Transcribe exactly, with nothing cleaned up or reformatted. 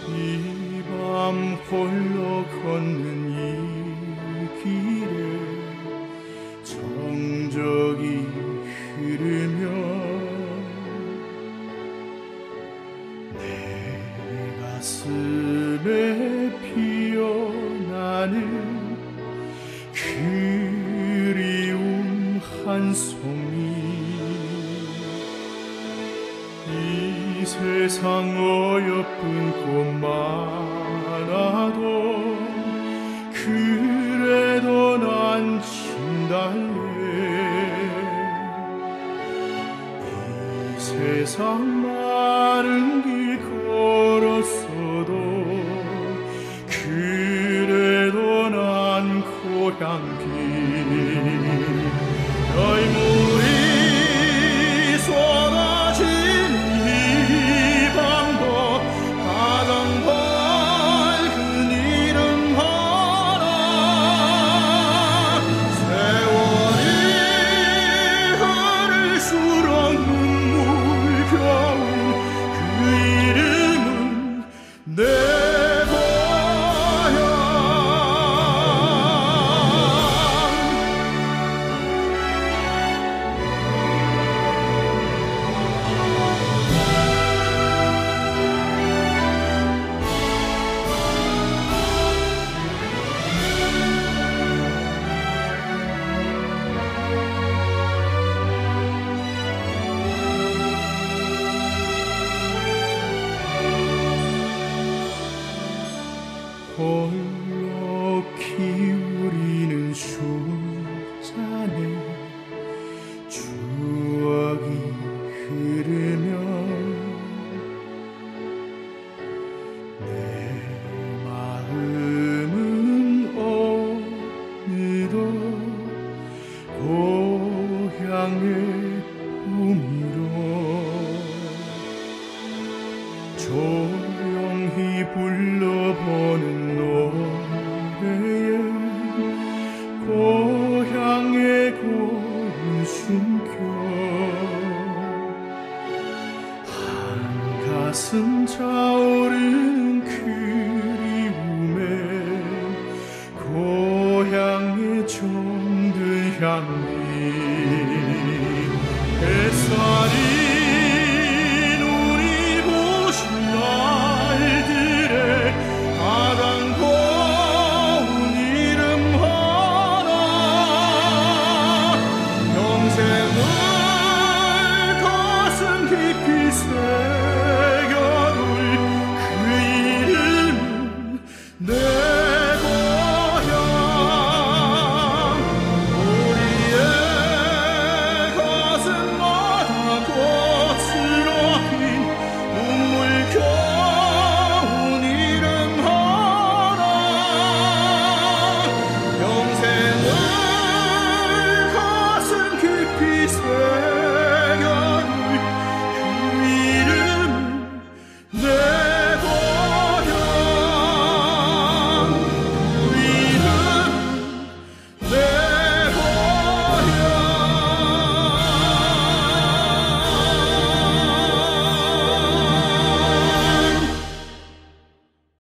이 밤 홀로 걷는 이 길에 정적이 흐르며 내 가슴에 피어나는 그리움 한 송이 이 세상 어여쁜 꽃 많아도 그래도 난 진달래 이 세상 많은 길 걸었어도 그래도 난 고향길 너의 물이 쏟아진 이 밤도 가장 밝은 이름 하나 세월이 흐를수록 눈물겨운 그 이름은 내 홀